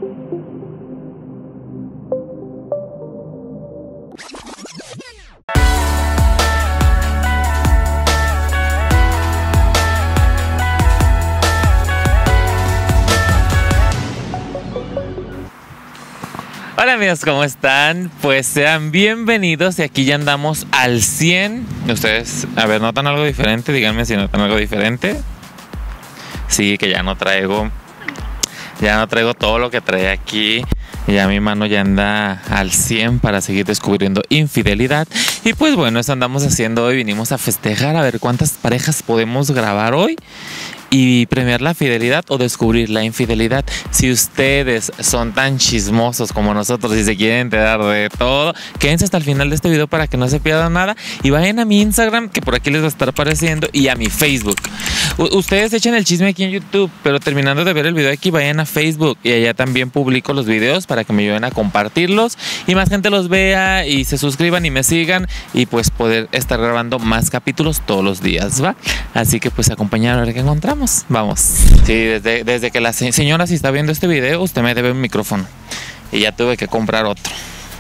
Hola amigos, ¿cómo están? Pues sean bienvenidos y aquí ya andamos al 100. Ustedes, a ver, ¿notan algo diferente? Díganme si notan algo diferente. Sí, que ya no traigo todo lo que traía aquí. Ya mi mano ya anda al 100 para seguir descubriendo infidelidad. Y pues bueno, eso andamos haciendo hoy. Vinimos a festejar, a ver cuántas parejas podemos grabar hoy y premiar la fidelidad o descubrir la infidelidad. Si ustedes son tan chismosos como nosotros y se quieren enterar de todo, quédense hasta el final de este video para que no se pierdan nada y vayan a mi Instagram, que por aquí les va a estar apareciendo, y a mi Facebook. Ustedes echen el chisme aquí en YouTube, pero terminando de ver el video aquí, vayan a Facebook y allá también publico los videos para que me ayuden a compartirlos y más gente los vea y se suscriban y me sigan y pues poder estar grabando más capítulos todos los días, ¿va? Así que pues acompañar a ver qué encontramos. Vamos. Sí, desde que la señora, si está viendo este video, usted me debe un micrófono y ya tuve que comprar otro.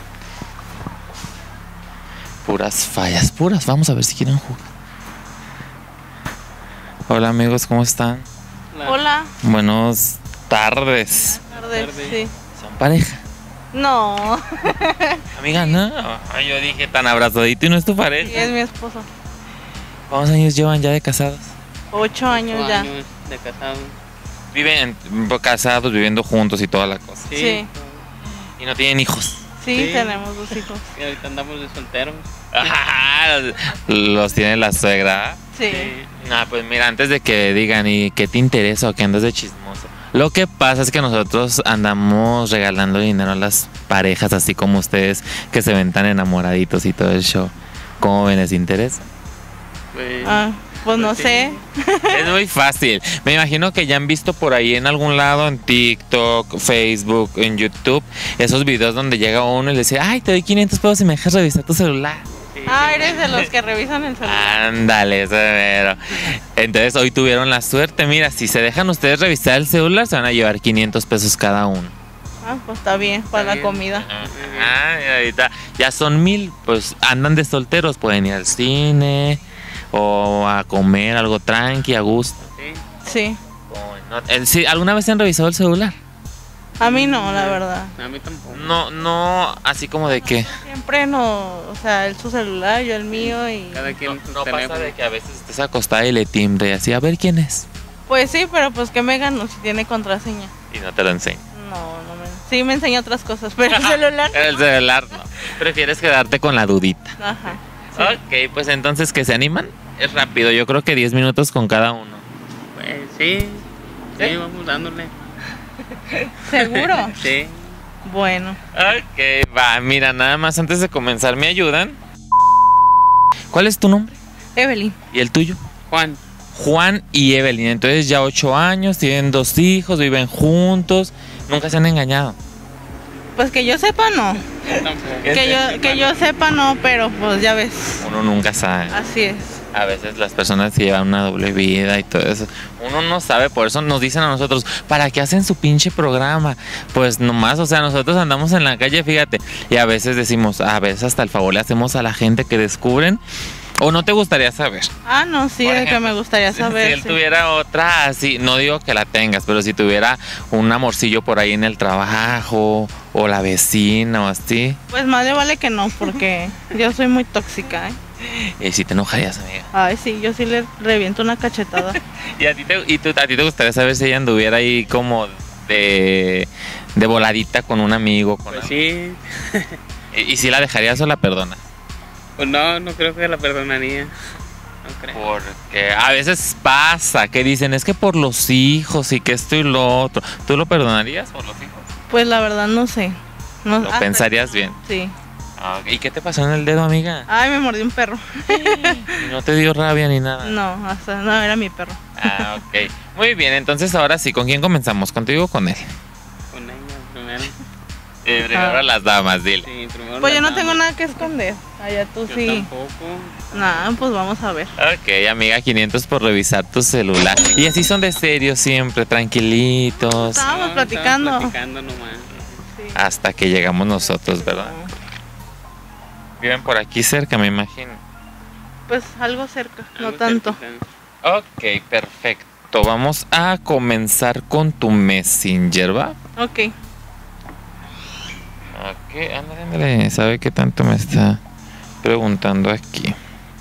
Puras fallas, puras. Vamos a ver si quieren jugar. Hola amigos, ¿cómo están? Hola. Buenas tardes. Buenas tardes, sí. ¿Son pareja? No. Amiga, no. Ay, yo dije tan abrazadito y no es tu pareja. Sí, es mi esposo. ¿Cuántos años llevan ya de casados? 8 años ya. 8 años de casados. Viven casados, viviendo juntos y toda la cosa. Sí. Y no tienen hijos. Sí, Sí. tenemos 2 hijos. Y ahorita andamos de solteros. Los tiene la suegra. Sí. Ah, pues mira, antes de que digan y qué te interesa o que andas de chismoso, lo que pasa es que nosotros andamos regalando dinero a las parejas, así como ustedes que se ven tan enamoraditos y todo el show. ¿Cómo ven? ¿Les interesa? Pues, Pues no sí. sé. Es muy fácil. Me imagino que ya han visto por ahí en algún lado, en TikTok, Facebook, en YouTube, esos videos donde llega uno y le dice, ay, te doy 500 pesos y me dejas revisar tu celular. Sí. Eres de los que revisan el celular. Ándale, eso es mero. Entonces hoy tuvieron la suerte. Mira, si se dejan ustedes revisar el celular, se van a llevar 500 pesos cada uno. Pues está bien, para la bien. comida. Y ahorita ya son 1000, pues andan de solteros, pueden ir al cine o a comer algo tranqui, a gusto. Sí. Sí. Sí, ¿alguna vez han revisado el celular? A mí no, la verdad. A mí tampoco. No, así como de que Siempre no, o sea, él su celular, yo el mío y... Cada quien sus no pasa teléfonos. de que a veces estés acostada y le timbre y así, a ver quién es. Pues sí, pero pues que me gano si tiene contraseña. Y no te lo enseño. No me... Sí me enseña otras cosas, pero el celular... El celular no. Prefieres quedarte con la dudita. Ajá. Ok, pues entonces, ¿que se animan? Es rápido, yo creo que 10 minutos con cada uno. Pues sí. Sí, vamos dándole. ¿Seguro? Sí. Bueno. Ok, va, mira, nada más antes de comenzar, ¿me ayudan? ¿Cuál es tu nombre? Evelyn. ¿Y el tuyo? Juan. Juan y Evelyn. Entonces ya 8 años, tienen 2 hijos, viven juntos, nunca se han engañado. Pues que yo sepa no. Yo tampoco. Que yo sepa no, pero pues ya ves. Uno nunca sabe. Así es. A veces las personas llevan una doble vida y todo eso. Uno no sabe, por eso nos dicen a nosotros, ¿para qué hacen su pinche programa? Pues nomás, o sea, nosotros andamos en la calle, fíjate, y a veces decimos, a veces hasta el favor le hacemos a la gente que descubren. ¿O no te gustaría saber? No, sí, Por de que ejemplo, me gustaría saber. Si él sí. tuviera otra así, no digo que la tengas, pero si tuviera un amorcillo por ahí en el trabajo, o la vecina o así, Pues más le vale que no, porque yo soy muy tóxica, ¿eh? si te enojarías, amiga. Ay, sí, yo sí le reviento una cachetada. ¿Y a ti te gustaría saber si ella anduviera ahí como de voladita con un amigo? Con Pues sí. ¿Y si la dejarías o la perdonas? Pues no creo que la perdonaría. No creo. Porque a veces pasa que dicen, es que por los hijos y que esto y lo otro. ¿Tú lo perdonarías por los hijos? Pues la verdad no sé. No, Lo pensarías bien. Sí. ¿Y qué te pasó en el dedo, amiga? Ay, me mordió un perro. ¿Y no te dio rabia ni nada? No, era mi perro. Ok. Muy bien, entonces ahora sí, ¿con quién comenzamos? ¿Contigo o con él? Con ella primero. Primero a las damas, dile. Sí, primero Pues yo las no tengo damas. nada que esconder. Allá tú Yo sí. tampoco. Nada, pues vamos a ver. Ok, amiga, 500 por revisar tu celular. Y así son de serios siempre, tranquilitos. Estábamos No, platicando. Estábamos platicando nomás. Sí. Hasta que llegamos nosotros, ¿verdad? Viven por aquí cerca, me imagino. Pues algo cerca, no Algo tanto. cerquita. Ok, perfecto. Vamos a comenzar con tu Messenger, ¿va? Ok. Ok, ándale, ándale. ¿Sabe qué tanto me está preguntando aquí?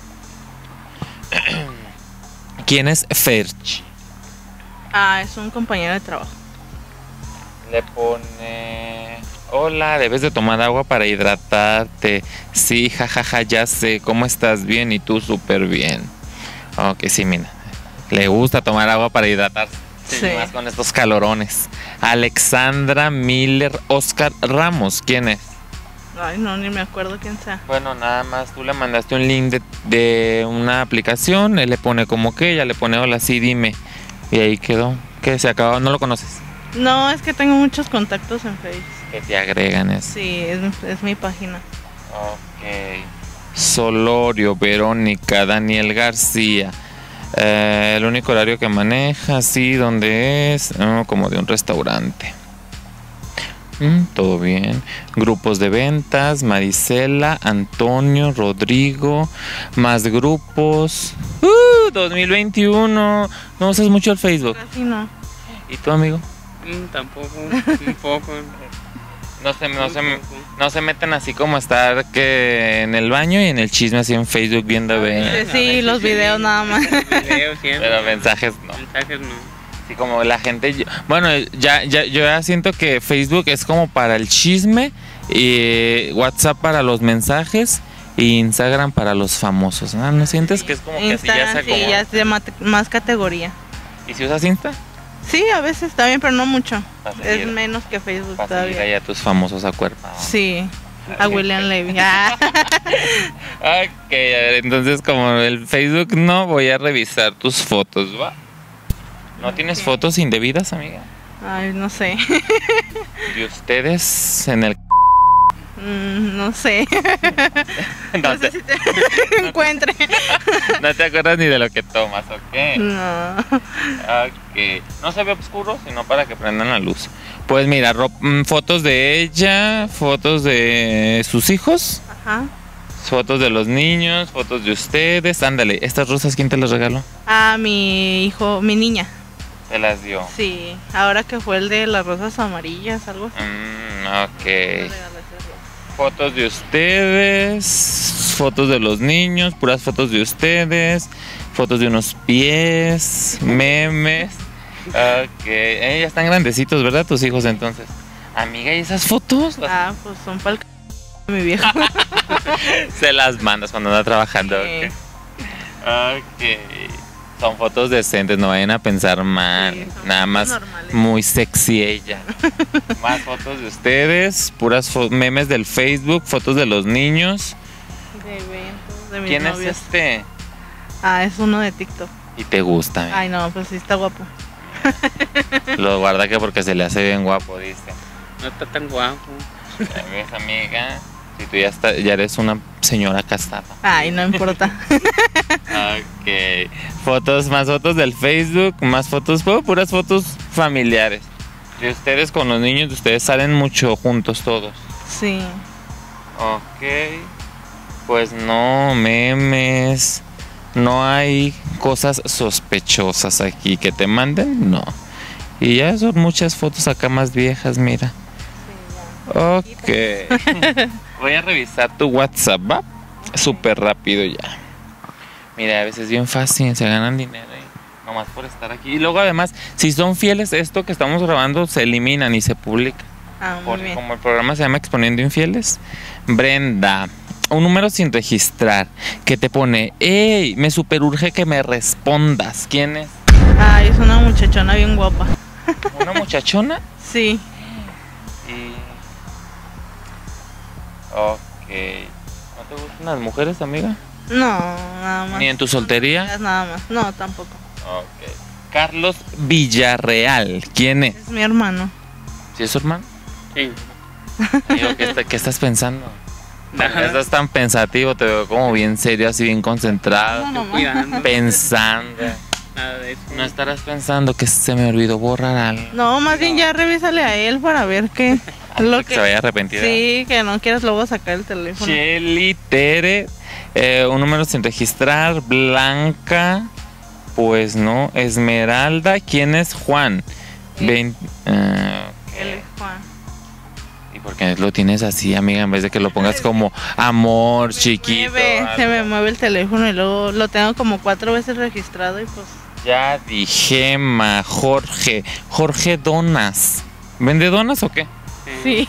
¿Quién es Ferchi? Ah, es un compañero de trabajo. Le pone... Hola, debes de tomar agua para hidratarte. Sí, jajaja, ya sé. ¿Cómo estás? Bien, y tú súper bien. Ok, sí, mira. Le gusta tomar agua para hidratarse. Sí. Más con estos calorones. Alexandra Miller Oscar Ramos, ¿quién es? Ay, no, ni me acuerdo quién sea. Bueno, nada más tú le mandaste un link de una aplicación, él le pone como que, ella le pone hola, sí, dime. Y ahí quedó. ¿Qué? ¿Se acabó? ¿No lo conoces? No, es que tengo muchos contactos en Facebook. Que te agregan eso. Sí, es mi página. Ok. Solorio, Verónica, Daniel García. El único horario que maneja, sí, ¿dónde es? Como de un restaurante. Todo bien. Grupos de ventas, Marisela, Antonio, Rodrigo, más grupos. 2021. No usas mucho el Facebook. Casi no. ¿Y tú, amigo? Tampoco, un poco. No se meten así como estar que en el baño y en el chisme así en Facebook viendo ver. Sí, los videos nada más. Videos siempre. Pero mensajes no. Mensajes no. Así como la gente, bueno, yo ya siento que Facebook es como para el chisme, y WhatsApp para los mensajes y Instagram para los famosos. ¿No sientes que es como que así ya se Instagram sí, acomoda? ya es de más categoría. ¿Y si usas Insta? Sí, a veces está bien, pero no mucho. Para Es seguir, menos que Facebook para seguir todavía. ahí a tus famosos acuerpados. Sí, a William Levy. Ah. Ok, a ver, entonces como el Facebook no, voy a revisar tus fotos, ¿va? ¿No tienes Ok. fotos indebidas, amiga? Ay, no sé. ¿Y ustedes en el... No sé. No No sé te, si te encuentre. no te acuerdas ni de lo que tomas, ¿ok? No. Ok. No se ve oscuro, sino para que prendan la luz. Pues mira, fotos de ella, fotos de sus hijos, Ajá. fotos de los niños, fotos de ustedes. Ándale, ¿estas rosas quién te las regaló? Ah, mi hijo, mi niña. Te las dio. Sí, ahora que fue el de las rosas amarillas, algo así. Me Ok. regaló esas rosas. Fotos de ustedes, fotos de los niños, puras fotos de ustedes, fotos de unos pies, memes. Ok, ya están grandecitos, ¿verdad? Tus hijos entonces. Amiga, ¿y esas fotos? Ah, pues son para el de mi viejo. Se las mandas cuando anda trabajando. Sí. Ok. Son fotos decentes, no vayan a pensar mal. Sí, son Nada fotos más normales. muy sexy ella. Más fotos de ustedes, puras memes del Facebook, fotos de los niños. De eventos, de mis ¿Quién novios. es este? Ah, es uno de TikTok. Y te gusta. Ay, no, pues sí está guapo. Lo guarda que porque se le hace bien guapo, dice. No está tan guapo. Ya ves, amiga, si tú ya eres una señora casada. Ay, no importa. Ok. Fotos, más fotos del Facebook, más fotos, puras fotos familiares. De ustedes con los niños, de ustedes salen mucho juntos todos. Sí. Ok. Pues no, memes. No hay cosas sospechosas aquí que te manden, no. Y ya son muchas fotos acá más viejas, mira. Ok. Voy a revisar tu WhatsApp, ¿va? Súper rápido ya. Mira, a veces es bien fácil, se ganan dinero nomás por estar aquí. Y luego además, si son fieles, esto que estamos grabando se eliminan y se publica. Ah, muy Porque bien. como el programa se llama Exponiendo Infieles. Brenda, un número sin registrar que te pone, ¡ey! Me superurge que me respondas. ¿Quién es? Ay, es una muchachona bien guapa. ¿Una muchachona? Sí. Y... Ok. ¿No te gustan las mujeres, amiga? No, nada más. ¿Ni en tu soltería? Nada más. No, tampoco. Ok. Carlos Villarreal, ¿quién es? Es mi hermano. ¿Sí es su hermano? Sí. Digo, ¿qué estás pensando? Nada. Estás tan pensativo, te veo como bien serio, así bien concentrado, No, nomás. Cuidando. pensando. Nada de eso. No estarás pensando que se me olvidó borrar algo. No, más bien ya revísale a él para ver qué lo Que se vaya a arrepentir. Sí, que no quieras luego sacar el teléfono. Shelly Tere, un número sin registrar. Blanca, pues no. Esmeralda, ¿quién es Juan? Él Ok. es Juan. ¿Y por qué lo tienes así, amiga? En vez de que lo pongas como amor, chiquito. Se me algo. mueve el teléfono y luego lo tengo como 4 veces registrado y pues. Ya dije, Jorge. Jorge Donas. ¿Vende donas o qué? Sí.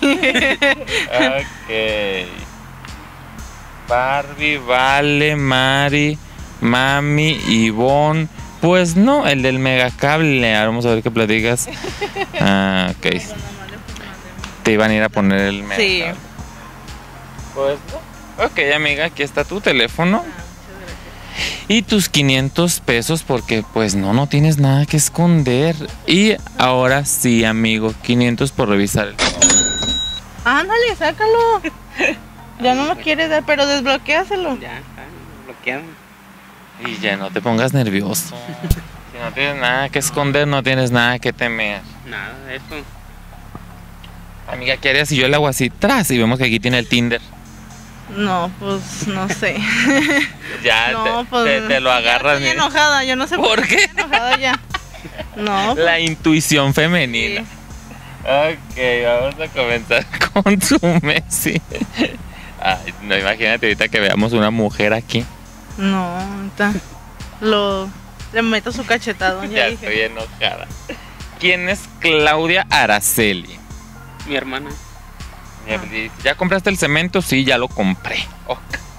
Ok. Barbie, Vale, Mari, Mami, Ivonne. Pues no, el del megacable. Ahora vamos a ver qué platicas. Ok. Te iban a ir a poner el megacable. Sí. Pues no. Ok, amiga, aquí está tu teléfono. Y tus 500 pesos porque pues no tienes nada que esconder. Y ahora sí, amigo, 500 por revisar el Ándale, sácalo. Ya no lo quiere dar, pero desbloquéaselo. Ya está bloqueado. Y ya no te pongas nervioso. Si no tienes nada que esconder, no tienes nada que temer. Nada de eso. Amiga, ¿qué harías si yo le hago así tras y vemos que aquí tiene el Tinder? No, pues no sé. Ya No, pues. te lo agarras. Ya estoy enojada, yo no sé ¿Por qué? Estoy enojada ya. No. La intuición femenina. Sí. Ok, vamos a comenzar con su Messi. Ay, no, imagínate ahorita que veamos una mujer aquí. No, ahorita le meto su cachetado. Ya dije. estoy enojada. ¿Quién es Claudia Araceli? Mi hermana. ¿Ya compraste el cemento? Sí, ya lo compré. Ok.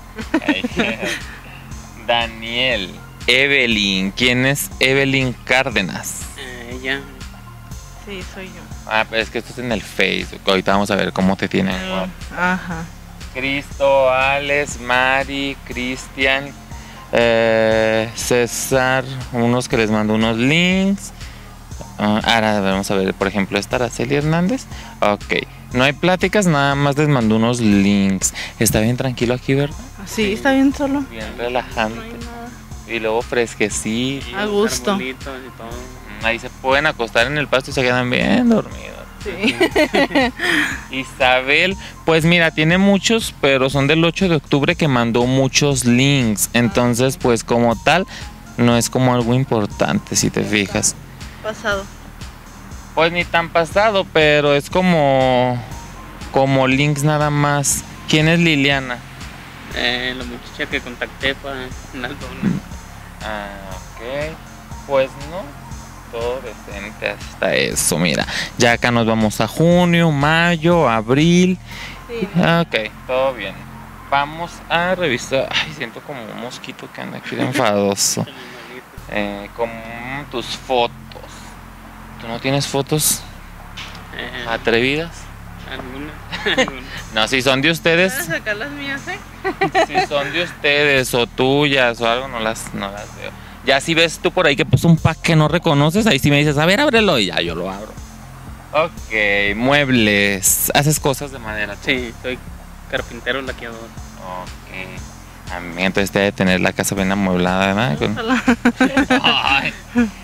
Daniel, Evelyn. ¿Quién es Evelyn Cárdenas? Ella. Sí, soy yo. Ah, pero es que esto es en el Facebook. Ahorita vamos a ver cómo te tienen. Ajá. Cristo, Alex, Mari, Cristian, César, unos que les mando unos links. Ahora vamos a ver, por ejemplo, esta Araceli Hernández. Ok, no hay pláticas, nada más les mando unos links. Está bien tranquilo aquí, ¿verdad? Sí, está bien solo. Bien No hay relajante. nada. Y luego fresquecito. A gusto. Arbolitos y todo. Ahí se pueden acostar en el pasto y se quedan bien dormidos. Sí. Isabel, pues mira, tiene muchos, pero son del 8 de octubre que mandó muchos links. Entonces, pues como tal, no es como algo importante, si te fijas. Pasado. Pues ni tan pasado, pero es como links nada más. ¿Quién es Liliana? La muchacha que contacté para unas donas. Ok. Pues no. Todo decente hasta eso, mira. Ya acá nos vamos a junio, mayo, abril. Sí. Ok, todo bien. Vamos a revisar. Ay, siento como un mosquito que anda aquí de enfadoso. Con tus fotos. ¿Tú no tienes fotos atrevidas? Algunas. No, si son de ustedes, ¿Puedes sacar las mías, si son de ustedes o tuyas o algo, no las veo. Ya si ves tú por ahí que puso un pack que no reconoces, ahí sí me dices, a ver, ábrelo y ya yo lo abro. Ok, muebles. ¿Haces cosas de madera? Sí, soy carpintero laqueador. Ok. A mí entonces te debe tener la casa bien amueblada, ¿verdad? Ay.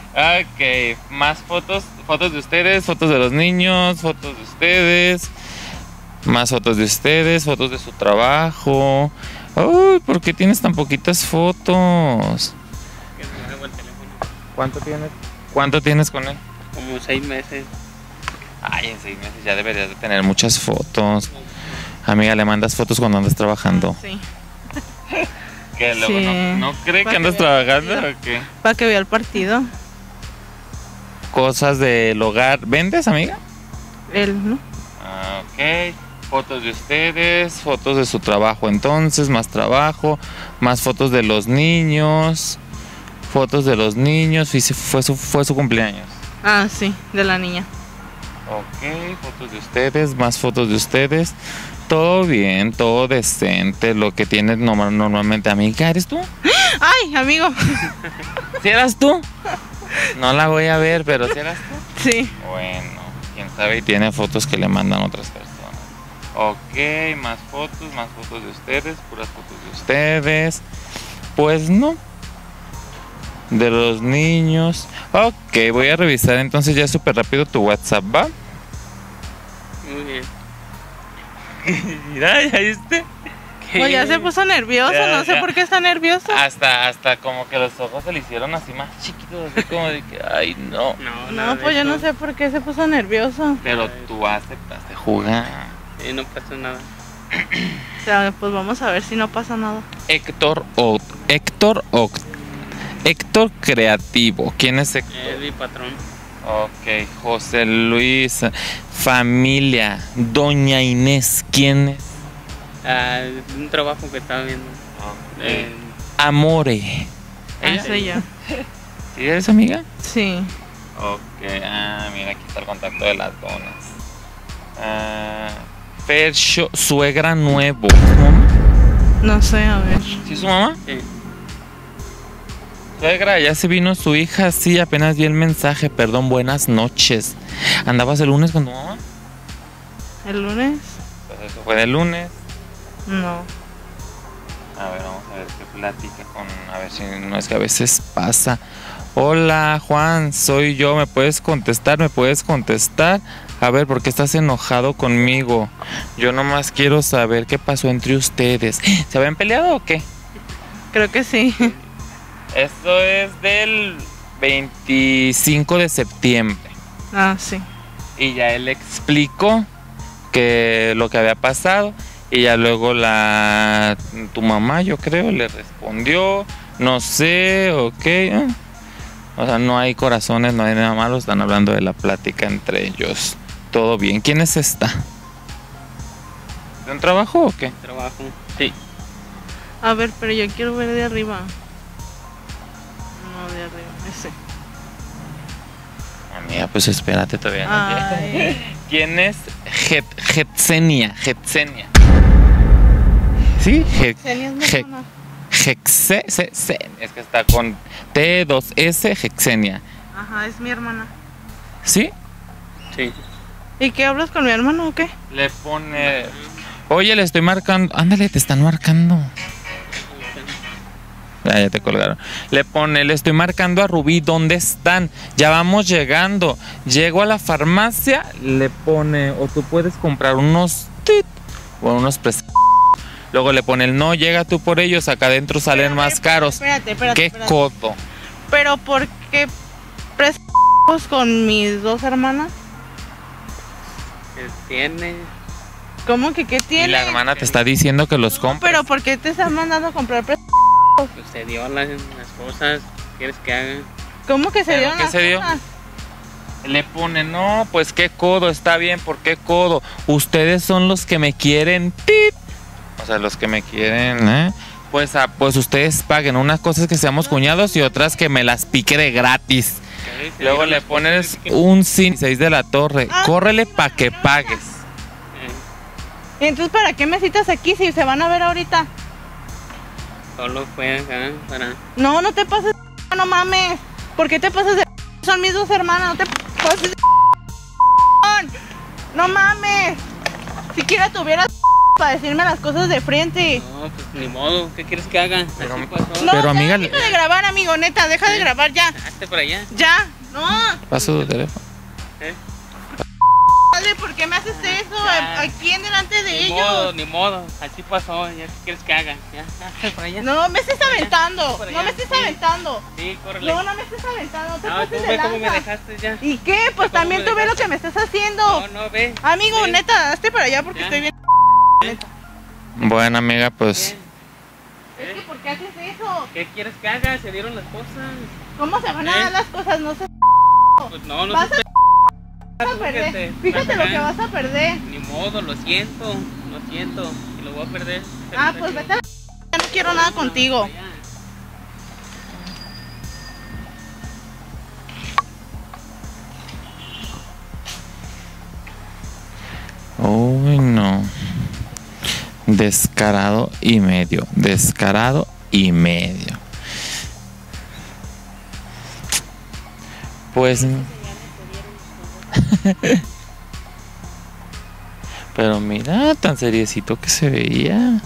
Ok, más fotos de ustedes, fotos de los niños, fotos de ustedes, más fotos de ustedes, fotos de su trabajo. Uy, ¿por qué tienes tan poquitas fotos? Que me hago el teléfono. ¿Cuánto tienes con él? Como 6 meses. Ay, en 6 meses ya deberías de tener muchas fotos. Amiga, ¿le mandas fotos cuando andas trabajando? Sí. ¿Que luego Sí. no cree que Para andas que vea el trabajando partido. o qué? Para que vea el partido. Cosas del hogar. ¿Vendes, amiga? Él, ¿no? Ok. Fotos de ustedes, fotos de su trabajo entonces, más trabajo, más fotos de los niños, fotos de los niños, y fue su cumpleaños. Ah, sí, de la niña. Ok, fotos de ustedes, más fotos de ustedes. Todo bien, todo decente, lo que tienes normalmente. Amiga, ¿eres tú? ¡Ay, amigo! ¿Sí eras tú? No la voy a ver, pero ¿sí eras tú? Sí. Bueno, quién sabe y tiene fotos que le mandan otras personas. Ok, más fotos de ustedes, puras fotos de ustedes. Pues no. De los niños. Ok, voy a revisar entonces ya súper rápido tu WhatsApp, ¿va? Muy bien. Mira, ya viste. Pues ya se puso nervioso, Ya, no sé ya. por qué está nervioso. Hasta como que los ojos se le hicieron así más chiquitos, así como de que, ay no. No, nada No, de pues yo eso. no sé por qué se puso nervioso. Pero tú aceptaste jugar. No pasó nada. O sea, pues vamos a ver si no pasa nada. Héctor Creativo. ¿Quién es Héctor? Es mi patrón. Ok, José Luis. Familia. Doña Inés. ¿Quién es? Un trabajo que estaba viendo. Amore. Ah, soy yo. ¿Sí eres amiga? Sí. Ok, mira, aquí está el contacto de las donas. Fercho, suegra nuevo. ¿Su mamá? No sé, a ver. ¿Sí es su mamá? Sí. Suegra, ya se vino su hija, sí, apenas vi el mensaje, perdón, buenas noches. ¿Andabas el lunes con tu mamá? ¿El lunes? Pues eso fue del lunes. No. A ver, vamos a ver qué plática con... A ver si no es que a veces pasa. Hola, Juan, soy yo, ¿me puedes contestar? ¿Me puedes contestar? A ver, ¿por qué estás enojado conmigo? Yo nomás quiero saber qué pasó entre ustedes. ¿Se habían peleado o qué? Creo que sí. Esto es del 25 de septiembre. Ah, sí. Y ya él explicó que lo que había pasado. Y ya luego tu mamá, yo creo, le respondió. No sé, ok. O sea, no hay corazones, no hay nada malo. Están hablando de la plática entre ellos. Todo bien. ¿Quién es esta? ¿De un trabajo o qué? Trabajo. Sí. A ver, pero yo quiero ver de arriba. No, de arriba, ese. Amiga, pues espérate, todavía no llega. Ay. ¿Quién es Jetsenia? ¿Sí? Xenia es mi Je- hermana. Es que está con T2S, Jexenia. Ajá, es mi hermana. ¿Sí? Sí. ¿Y qué hablas con mi hermano o qué? Le pone... Oye, le estoy marcando... Ándale, te están marcando. Ya te colgaron. Le pone, le estoy marcando a Rubí, ¿dónde están? Ya vamos llegando. Llego a la farmacia, le pone, o tú puedes comprar unos tit o unos Luego le pone el no, llega tú por ellos, acá adentro salen más caros. Espérate. ¿Qué codo? Pero ¿por qué con mis dos hermanas? ¿Qué tiene? ¿Cómo que qué Y tiene? la hermana te está diciendo que los compres. Pero ¿por qué te están mandando a comprar Pues se dio las cosas. ¿Quieres que haga? ¿Cómo que se ¿Pero dieron qué las se dio? cosas? Le pone, no, pues qué codo, está bien, ¿por qué codo? Ustedes son los que me quieren, tit. O sea, los que me quieren, ¿eh? Pues, pues ustedes paguen unas cosas que seamos cuñados y otras que me las pique de gratis. ¿Qué? Se Luego dieron le las pones cosas que- un 6 de la torre. Ah, Córrele sí, pa' que no, pagues. Entonces, ¿para qué me citas aquí si se van a ver ahorita? Solo fue acá para... No, no te pases de no mames. ¿Por qué te pasas de son mis dos hermanas? No te pases de no mames. Siquiera tuvieras para decirme las cosas de frente. No, pues ni modo. ¿Qué quieres que haga? Pero- Así pasó. No, Pero, ya, amiga, deja de grabar, amigo, neta, deja de grabar ya. Hazte para allá. Ya, no. Paso tu teléfono. ¿Eh? Dale, ¿por qué me haces eso? Ya. Aquí en delante de Ni modo, ellos. ni modo. Así pasó. ¿Ya qué quieres que haga? Ya, hazte para allá. No me estés aventando. Por allá, No me estés sí. aventando. Sí, córrele. No, no me estés aventando. No te No, tú pases de ve cómo me lanza. dejaste ya. ¿Y qué? Pues ¿Cómo también me tú ves lo dejaste? que me estás haciendo. No, no, ve. Amigo, Ve. neta, hazte para allá porque Ya. estoy bien. Bueno, amiga, pues... Es que, ¿por qué haces eso? ¿Qué quieres que haga? Se dieron las cosas. ¿Cómo se van a dar las cosas? No se Pues no, no vas se a perder. Fíjate lo que vas a perder. Ni modo, lo siento. Y lo voy a perder. Ah, pues vete a la... Ya no quiero nada contigo. Ya. Uy, no. Descarado y medio. Descarado y medio. Pues Pero mira, tan seriecito que se veía.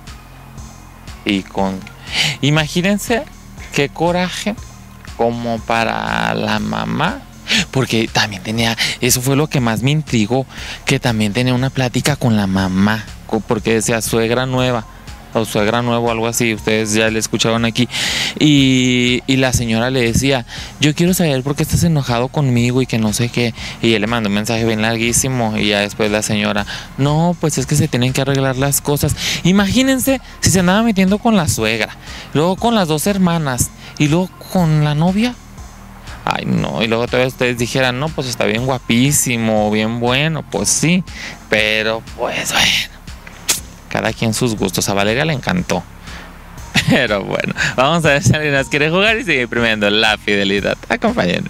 Y imagínense qué coraje como para la mamá. Porque también tenía, eso fue lo que más me intrigó, que también tenía una plática con la mamá, porque decía suegra nueva, o suegra nuevo, algo así, ustedes ya le escucharon aquí, y la señora le decía, yo quiero saber por qué estás enojado conmigo y que no sé qué, y él le mandó un mensaje bien larguísimo, y ya después la señora, no, pues es que se tienen que arreglar las cosas. Imagínense si se andaba metiendo con la suegra, luego con las dos hermanas, y luego con la novia. Ay, no, y luego todavía ustedes dijeran, no, pues está bien guapísimo, bien bueno, pues sí, pero pues bueno, cada quien sus gustos, a Valeria le encantó. Pero bueno, vamos a ver si alguien más quiere jugar y sigue premiando la fidelidad. Acompáñenme.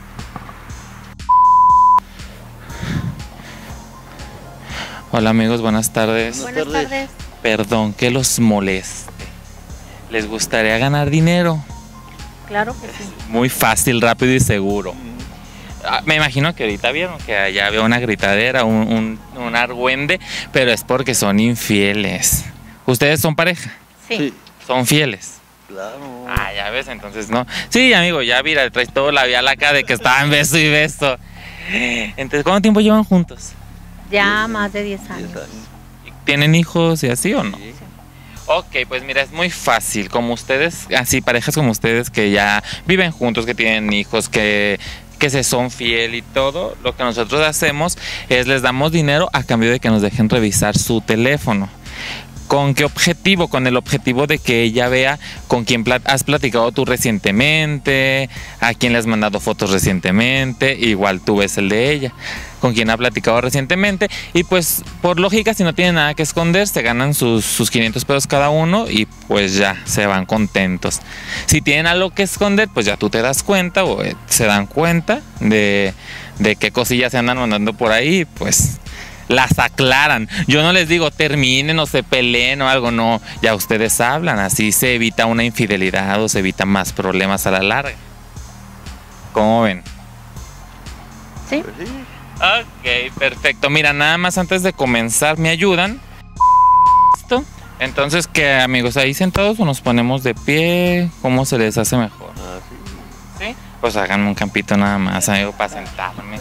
Hola amigos, buenas tardes. Buenas tardes. Perdón que los moleste. ¿Les gustaría ganar dinero? Claro que sí. Muy fácil, rápido y seguro. Me imagino que ahorita vieron que allá había una gritadera, un argüende, pero es porque son infieles. ¿Ustedes son pareja? Sí. ¿Son fieles? Claro. Ah, ya ves, entonces no. Sí, amigo, ya mira, traes todo labial acá de que estaban beso y beso. Entonces, ¿cuánto tiempo llevan juntos? Ya más de 10 años. 10 años. ¿Tienen hijos y así o no? Sí. Ok, pues mira, es muy fácil, como ustedes, así parejas como ustedes que ya viven juntos, que tienen hijos, que se son fiel y todo, lo que nosotros hacemos es les damos dinero a cambio de que nos dejen revisar su teléfono. ¿Con qué objetivo? Con el objetivo de que ella vea con quién has platicado tú recientemente, a quién le has mandado fotos recientemente, igual tú ves el de ella, con quién ha platicado recientemente, y pues por lógica, si no tienen nada que esconder, se ganan sus 500 pesos cada uno y pues ya se van contentos. Si tienen algo que esconder, pues ya tú te das cuenta o se dan cuenta de qué cosillas se andan mandando por ahí, pues las aclaran. Yo no les digo terminen o se peleen o algo, no, ya ustedes hablan, así se evita una infidelidad o se evitan más problemas a la larga. ¿Cómo ven? Sí. Pues sí. Ok, perfecto. Mira, nada más antes de comenzar, ¿me ayudan? ¿Listo? Entonces, ¿qué, amigos? ¿Ahí sentados o nos ponemos de pie? ¿Cómo se les hace mejor? Así. ¿Sí? Pues háganme un campito nada más, amigo, para sentarme.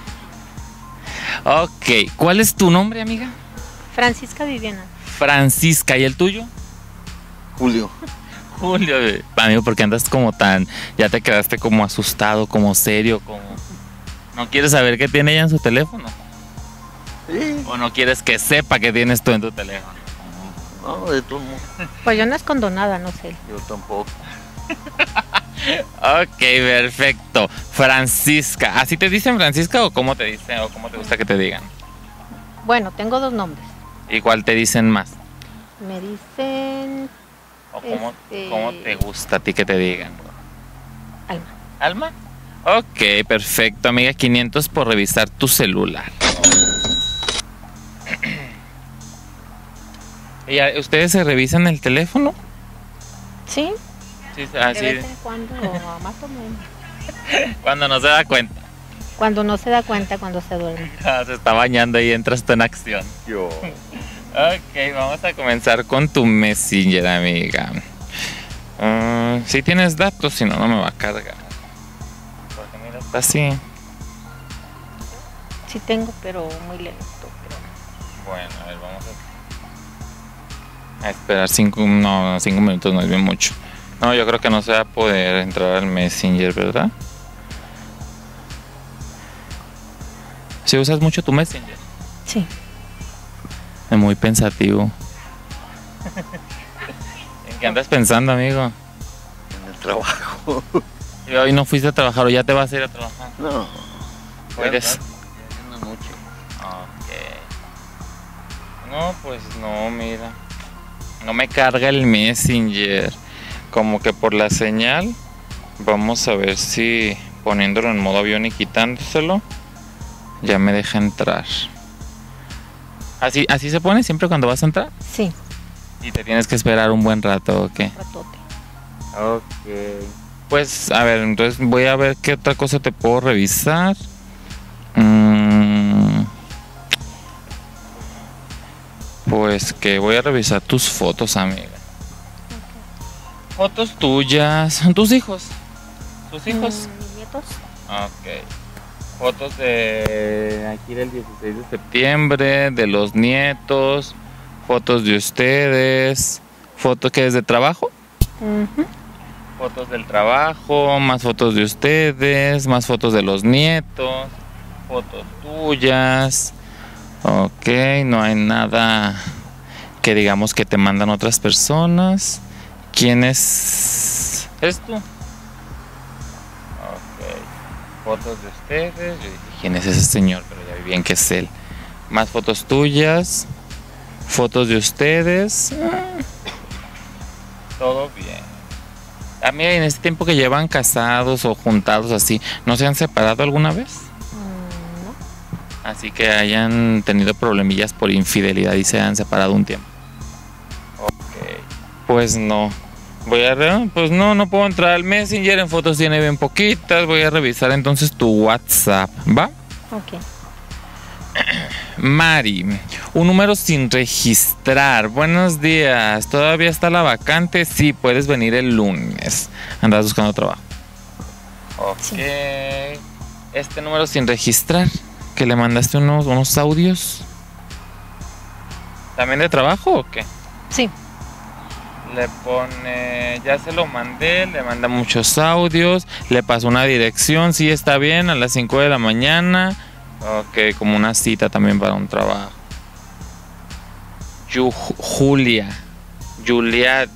Ok, ¿cuál es tu nombre, amiga? Francisca Viviana. Francisca, ¿y el tuyo? Julio. Julio, amigo, porque andas como tan, ya te quedaste como asustado, como serio, como... ¿No quieres saber qué tiene ella en su teléfono? Sí. ¿O no quieres que sepa qué tienes tú en tu teléfono? No, de todo mundo. Pues yo no escondo nada, no sé. Yo tampoco. Ok, perfecto. Francisca, ¿así te dicen Francisca o cómo te dicen o cómo te gusta que te digan? Bueno, tengo dos nombres. ¿Y cuál te dicen más? Me dicen ¿O cómo, Este- cómo te gusta a ti que te digan? Alma. ¿Alma? Ok, perfecto, amiga. 500 por revisar tu celular. ¿Y ustedes se revisan el teléfono? Sí, Sí, de así. vez en cuando, más o menos. Cuando no se da cuenta. Cuando no se da cuenta, cuando se duerme. Se está bañando y entras tú en acción. Yo. Ok, vamos a comenzar con tu Messenger, amiga. Si tienes datos, si no, no me va a cargar. Porque mira, está así. Sí tengo, pero muy lento. Bueno, a ver, vamos a esperar 5 minutos, no es bien mucho. No, yo creo que no se va a poder entrar al Messenger, ¿verdad? ¿Sí usas mucho tu Messenger? Sí. Es muy pensativo. ¿En qué andas pensando, amigo? En el trabajo. ¿Y hoy no fuiste a trabajar o ya te vas a ir a trabajar? No. Puedes. Ya no mucho. Ok. No, pues no, mira. No me carga el Messenger. Como que por la señal. Vamos a ver si poniéndolo en modo avión y quitándoselo ya me deja entrar. ¿Así se pone siempre cuando vas a entrar? Sí, Y te tienes que esperar un buen rato, ¿o qué? ratote. Ok. Pues, a ver, entonces voy a ver qué otra cosa te puedo revisar. Pues que voy a revisar tus fotos, amiga. Fotos tuyas. ¿Tus hijos? ¿Tus hijos? Mis nietos. Ok. Fotos de aquí del 16 de septiembre, de los nietos, fotos de ustedes, fotos que es de trabajo, Ujú. fotos del trabajo, más fotos de ustedes, más fotos de los nietos, fotos tuyas. Ok, no hay nada que digamos que te mandan otras personas. ¿Quién es? ¿Eres tú? Ok. Fotos de ustedes. Yo dije, ¿quién es ese señor? Pero ya vi bien que es él. Más fotos tuyas. Fotos de ustedes. Todo bien. A mí en este tiempo que llevan casados o juntados así, ¿no se han separado alguna vez? No. Así que hayan tenido problemillas por infidelidad y se han separado un tiempo. Ok. Pues no. Pues no puedo entrar al Messenger, en fotos tiene bien poquitas. Voy a revisar entonces tu WhatsApp, ¿va? Ok. Mari, un número sin registrar. Buenos días, ¿todavía está la vacante? Sí, puedes venir el lunes. Andas buscando trabajo. Ok. Sí. Este número sin registrar, que le mandaste unos audios. ¿También de trabajo o qué? Sí. Le pone, ya se lo mandé, le manda muchos audios, le pasó una dirección, sí está bien, a las 5 de la mañana. Ok, como una cita también para un trabajo. Juliet.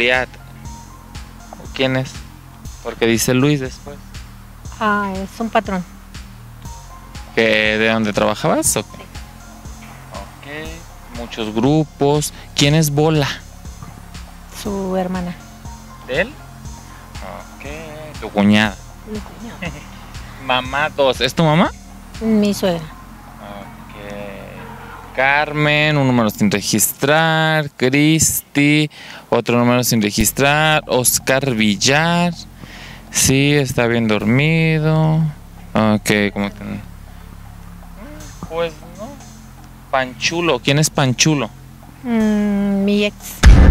¿Quién es? Porque dice Luis después. Ah, es un patrón. ¿Que de dónde trabajabas? Ok. Ok, muchos grupos. ¿Quién es Bola? Su hermana. ¿De él? Ok, tu cuñada. Mi cuñado. Mamá 2, ¿es tu mamá? Mi suegra. Ok. Carmen, un número sin registrar. Cristi, otro número sin registrar. Oscar Villar. Sí, está bien dormido. Ok, ¿cómo te... Pues no. Panchulo, ¿quién es Panchulo? Mi ex.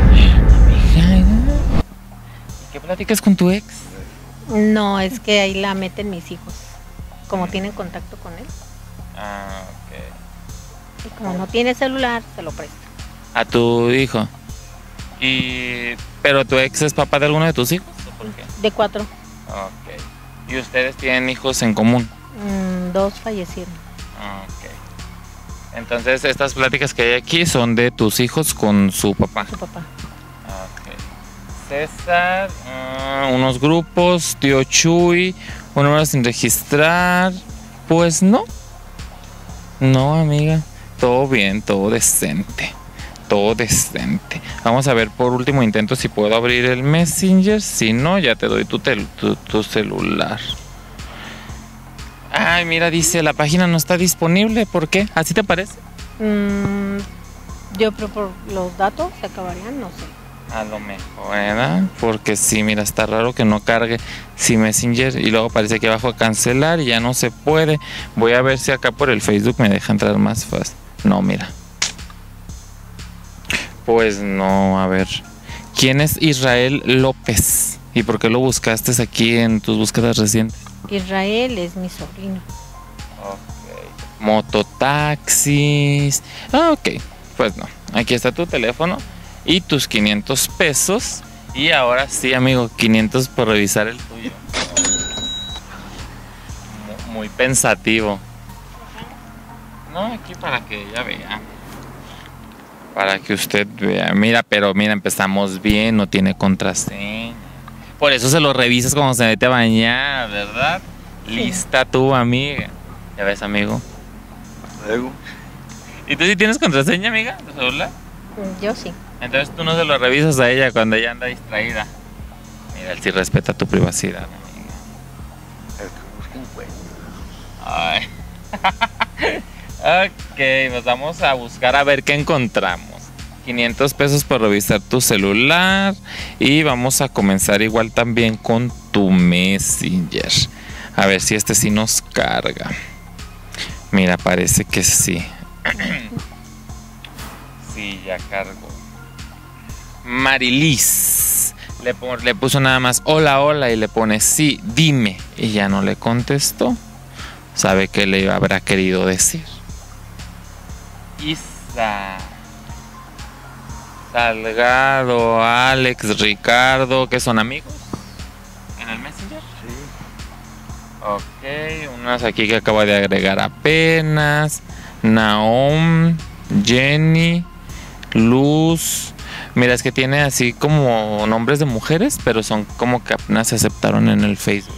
¿Y qué platicas con tu ex? No, es que ahí la meten mis hijos. Como tienen contacto con él. Ah, ok. Y como no tiene celular, se lo presto. A tu hijo. ¿Pero tu ex es papá de alguno de tus hijos? ¿O por qué? De 4. Ok. ¿Y ustedes tienen hijos en común? 2 fallecieron. Ok. Entonces, estas pláticas que hay aquí son de tus hijos con su papá. Su papá. Ok. César, unos grupos, tío Chuy, un número sin registrar. Pues no. No, amiga. Todo bien, todo decente. Todo decente. Vamos a ver por último intento si puedo abrir el Messenger. Si no, ya te doy tu celular. Ay, mira, dice la página no está disponible. ¿Por qué? ¿Así te parece? Yo creo por los datos se acabarían, no sé. A lo mejor, ¿verdad? Porque sí, mira, está raro que no cargue si Messenger y luego aparece aquí abajo a cancelar y ya no se puede. Voy a ver si acá por el Facebook me deja entrar más fácil. No, mira. Pues no, a ver. ¿Quién es Israel López? ¿Y por qué lo buscaste aquí en tus búsquedas recientes? Israel es mi sobrino. Ok. Mototaxis. Ah, ok. Pues no. Aquí está tu teléfono y tus 500 pesos. Y ahora sí, amigo, 500 por revisar el tuyo. Muy pensativo. No, aquí para que ella vea. Para que usted vea. Mira, pero mira, empezamos bien, no tiene contraseña. Por eso se lo revisas cuando se mete a bañar, ¿verdad? Sí. Lista tú, amiga. ¿Ya ves, amigo? Luego. ¿Y tú sí tienes contraseña, amiga, de celular? Yo sí. Entonces tú no se lo revisas a ella cuando ella anda distraída. Mira, él sí respeta tu privacidad, amiga. El que busca encuentra. Ok, pues vamos a buscar a ver qué encontramos. 500 pesos por revisar tu celular. Y vamos a comenzar igual también con tu Messenger. A ver si este sí nos carga. Mira, parece que sí. Sí, ya cargo. Marilis le puso nada más hola, hola y le pone sí, dime. Y ya no le contestó. Sabe qué le habrá querido decir. Isa. Salgado, Alex, Ricardo, ¿qué son amigos? ¿En el Messenger? Sí. Ok, unas aquí que acabo de agregar apenas. Naom, Jenny, Luz. Mira, es que tiene así como nombres de mujeres, pero son como que apenas se aceptaron en el Facebook.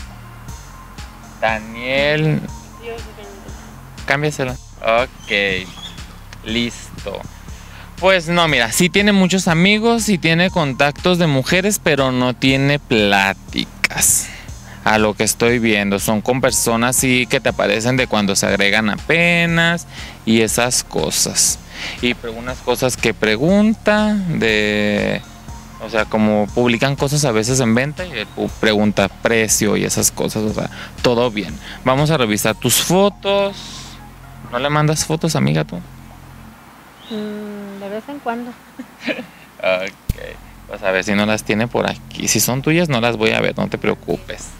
Daniel. Cámbiasela. Ok, listo. Pues no, mira, sí tiene muchos amigos, sí tiene contactos de mujeres, pero no tiene pláticas. A lo que estoy viendo, son con personas sí que te aparecen de cuando se agregan apenas y esas cosas. Y unas cosas que pregunta de, o sea, como publican cosas a veces en venta y él pregunta precio y esas cosas, o sea, todo bien. Vamos a revisar tus fotos. ¿No le mandas fotos, amiga, tú? De vez en cuando. Ok, pues a ver si no las tiene por aquí. Si son tuyas no las voy a ver, no te preocupes.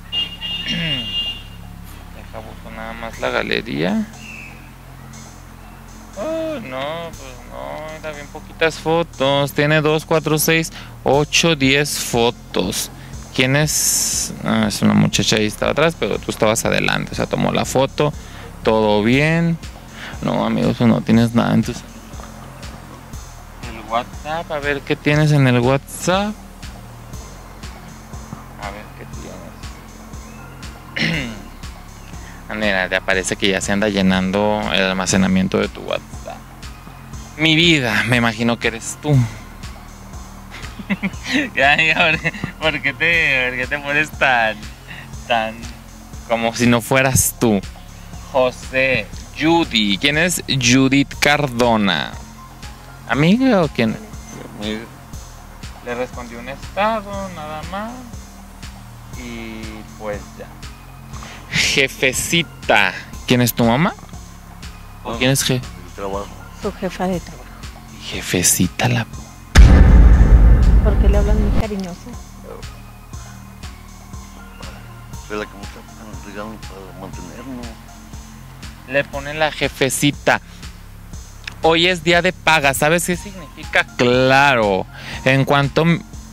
Deja busco nada más la galería. Oh, no, pues no, era bien poquitas fotos. Tiene 2, 4, 6, 8, 10 fotos. ¿Quién es? Ah, es una muchacha ahí, estaba atrás, pero tú estabas adelante. O sea, tomó la foto, todo bien. No, amigos, pues no tienes nada en tus... El WhatsApp, a ver qué tienes en el WhatsApp. A ver qué tienes. Mira, te aparece que ya se anda llenando el almacenamiento de tu WhatsApp. Mi vida, me imagino que eres tú. Ya, ¿por qué te pones tan como si no fueras tú? José, Judy, ¿quién es Judith Cardona? ¿Amiga o quién? Amiga. Le respondió un estado, nada más. Y pues ya. Jefecita, ¿quién es tu mamá? ¿O No, quién es el trabajo. Su jefa de trabajo. Jefecita la... ¿Por qué le hablan muy cariñoso? Es la que me está regalando para mantenernos. Le ponen la jefecita. Hoy es día de paga, ¿sabes qué significa? Claro. ¿Cuánto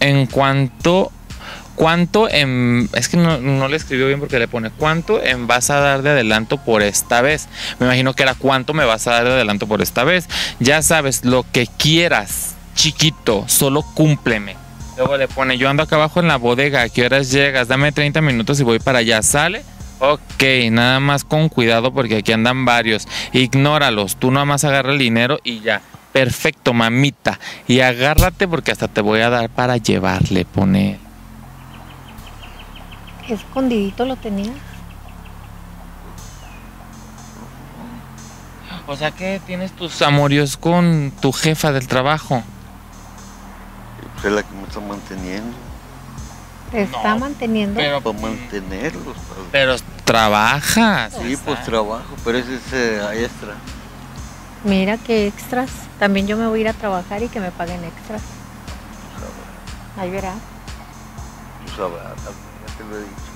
es que no le escribió bien porque le pone cuánto vas a dar de adelanto por esta vez? Me imagino que era cuánto me vas a dar de adelanto por esta vez. Ya sabes, lo que quieras, chiquito, solo cúmpleme. Luego le pone, yo ando acá abajo en la bodega, ¿a qué horas llegas? Dame 30 minutos y voy para allá, ¿sale? Ok, nada más con cuidado porque aquí andan varios. Ignóralos, tú nada más agarra el dinero y ya. Perfecto, mamita. Y agárrate porque hasta te voy a dar para llevarle, pone. Escondidito lo tenía. O sea que tienes tus amorios con tu jefa del trabajo. Pues es la que me está manteniendo. Te está manteniendo. Para mantenerlos. Pero trabajas. Sí, pues trabajo, pero ese es extra. Mira qué extras. También yo me voy a ir a trabajar y que me paguen extras. Ahí verás. Tú sabrás, ya te lo he dicho.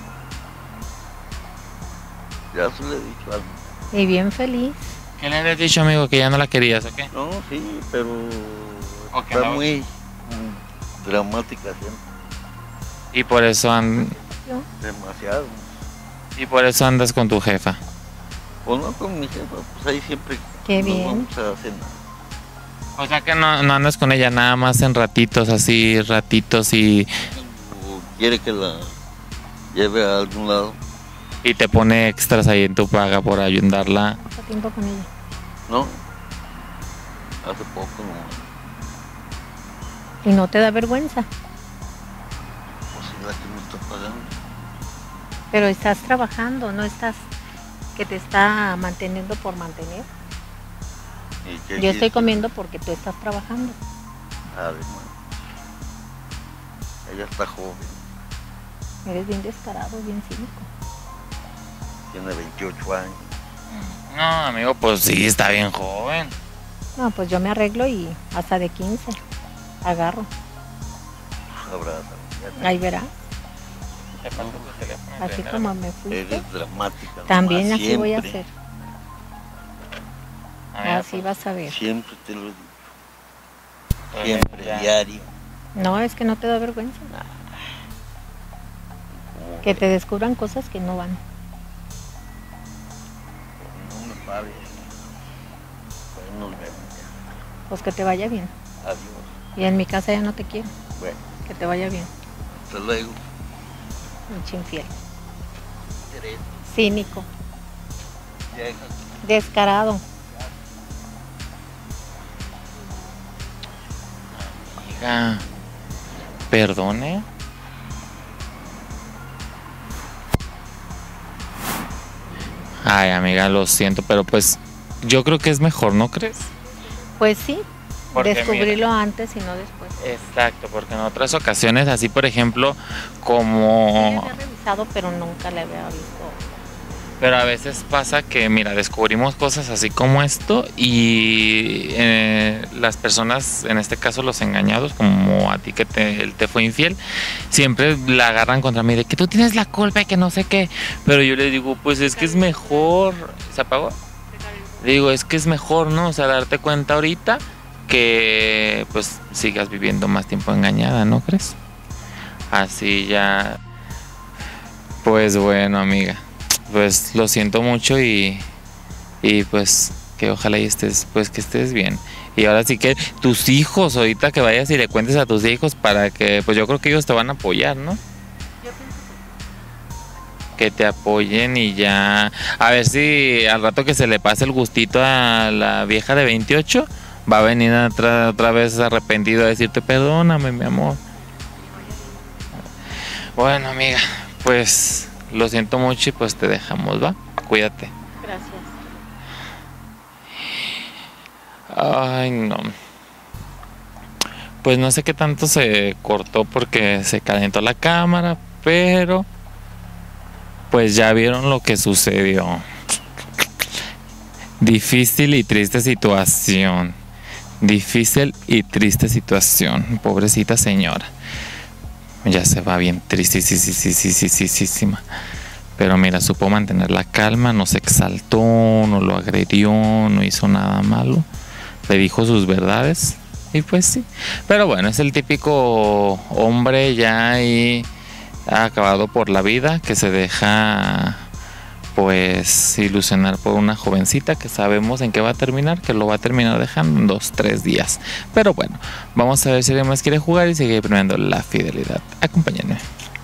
Ya se lo he dicho algo. Y bien feliz. ¿Qué le habías dicho, amigo, que ya no la querías o qué? No, sí, pero Ok, está no. muy dramática siempre. Y por eso Demasiado. andas con tu jefa. Pues no con mi jefa, pues ahí siempre Qué nos bien. vamos a cenar. O sea que no andas con ella nada más en ratitos, así, ratitos y O quiere que la lleve a algún lado. te pone extras ahí en tu paga por ayudarla. ¿Cuánto tiempo con ella? No, hace poco nomás. Y no te da vergüenza. Pues es la que me está pagando. Pero estás trabajando, no estás que te está manteniendo por mantener. ¿Y qué Yo quieres estoy que- comiendo porque tú estás trabajando. Además, ella está joven, Eres bien descarado, bien cínico. tiene 28 años. No, amigo, pues sí, está bien joven. No, pues yo me arreglo y hasta de 15 agarro. Abraza. Ahí verás. ¿Te paso tu teléfono? Así como me fuiste. Eres dramática. También nomás, así voy a siempre, hacer. Amiga, Así vas a ver. Siempre te lo digo. pues, Siempre, ya. diario. No, es que no te da vergüenza. Como Que te descubran cosas que no van. no me pares. Pues nos vemos. Pues que te vaya bien. Adiós. Y en mi casa ya no te quiero. Bueno, Que te vaya bien. hasta luego. Pinche infiel. Teresa, Cínico. vieja. Descarado. Amiga, perdone. Ay, amiga, lo siento, pero pues yo creo que es mejor, ¿no crees? Pues sí. Porque Descubrirlo antes y no después. Exacto, porque en otras ocasiones, así por ejemplo, Sí, como... había revisado, pero nunca le había visto. Pero a veces pasa que, mira, descubrimos cosas así como esto y las personas, en este caso los engañados, como a ti que él te fue infiel, siempre la agarran contra mí de que tú tienes la culpa y que no sé qué. Pero yo le digo, pues es que es mejor... ¿Se apagó? Le digo, es que es mejor, ¿no? O sea, darte cuenta ahorita que pues sigas viviendo más tiempo engañada, ¿no crees? Así ya... Pues bueno, amiga. Pues lo siento mucho y pues que ojalá y estés, pues que estés bien. Y ahora sí que tus hijos, ahorita que vayas y le cuentes a tus hijos para que, pues yo creo que ellos te van a apoyar, ¿no? Que te apoyen y ya. A ver si al rato que se le pase el gustito a la vieja de 28, va a venir otra vez arrepentido a decirte perdóname, mi amor. Bueno, amiga, pues... Lo siento mucho y pues te dejamos, ¿va? Cuídate. Gracias. Ay, no. Pues no sé qué tanto se cortó porque se calentó la cámara, pero pues ya vieron lo que sucedió. Difícil y triste situación. Difícil y triste situación. Pobrecita señora. Ya se va bien tristísima. Pero mira, supo mantener la calma, no se exaltó, no lo agredió, no hizo nada malo. Le dijo sus verdades y pues sí. Pero bueno, es el típico hombre ya ahí acabado por la vida que se deja pues ilusionar por una jovencita que sabemos en qué va a terminar, que lo va a terminar dejando en 2-3 días. Pero bueno, vamos a ver si alguien más quiere jugar y sigue premiando la fidelidad. Acompáñenme.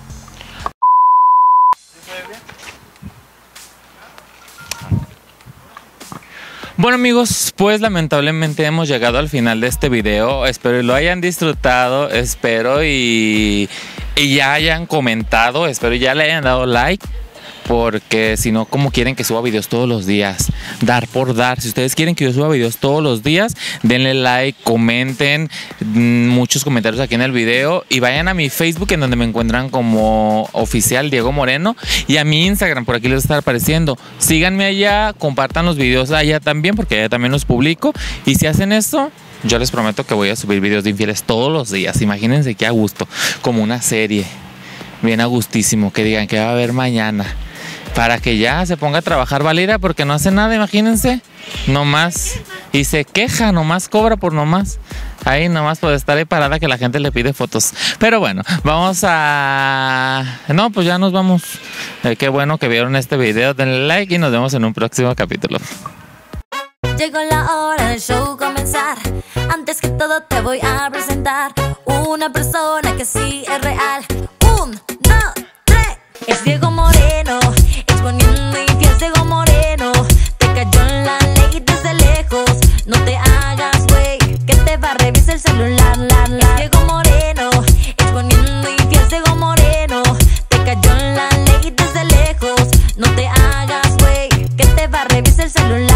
Bueno amigos, pues lamentablemente hemos llegado al final de este video. Espero lo hayan disfrutado, espero y ya hayan comentado, espero ya le hayan dado like. Porque si no, ¿cómo quieren que suba videos todos los días? Dar por dar. Si ustedes quieren que yo suba videos todos los días, denle like, comenten muchos comentarios aquí en el video. Y vayan a mi Facebook, en donde me encuentran como Oficial Diego Moreno. Y a mi Instagram, por aquí les va a estar apareciendo. Síganme allá, compartan los videos allá también, porque allá también los publico. Y si hacen esto, yo les prometo que voy a subir videos de infieles todos los días. Imagínense qué a gusto, como una serie. Bien a gustísimo, que digan que va a haber mañana. Para que ya se ponga a trabajar Valeria, porque no hace nada, imagínense. Nomás. Y se queja, nomás cobra por nomás. Ahí nomás por estar ahí parada que la gente le pide fotos. Pero bueno, vamos a... No, pues ya nos vamos. Qué bueno que vieron este video. Denle like y nos vemos en un próximo capítulo. Llegó la hora del show comenzar. Antes que todo te voy a presentar una persona que sí es real. 1, 2, 3. Es Diego Moreno, exponiendo infiel Diego Moreno. Te cayó en la ley desde lejos. No te hagas güey, que te va a revisar el celular. Es Diego Moreno, exponiendo infiel Diego Moreno. Te cayó en la ley desde lejos. No te hagas güey, que te va a revisar el celular.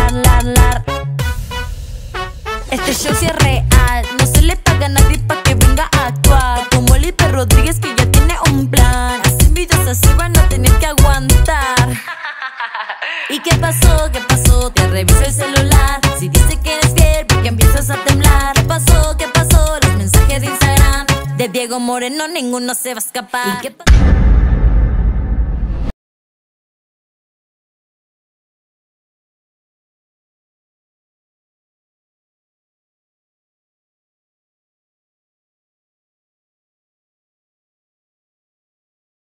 Este show sí es real, no se le paga a nadie pa' que venga a actuar. Como Lipe Rodríguez que ya tiene un plan. Hacen videos así van a tener que aguantar. ¿Y qué pasó? ¿Qué pasó? Te reviso el celular. Si dice que eres fiel, que empiezas a temblar. ¿Qué pasó? ¿Qué pasó? Los mensajes de Instagram de Diego Moreno, ninguno se va a escapar. ¿Y qué pasó?